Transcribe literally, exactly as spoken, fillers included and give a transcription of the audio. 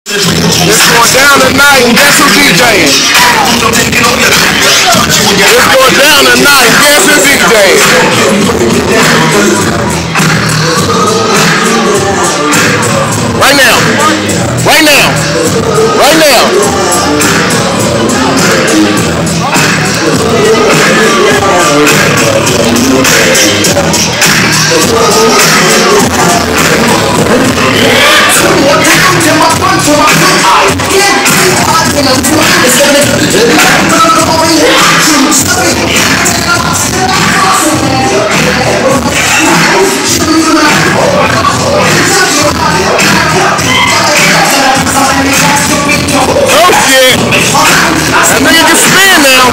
It's going down tonight, and guess who's DJing? It's going down tonight, guess who's DJing? Right now. Right now. Right now. Oh shit! That nigga can spin now!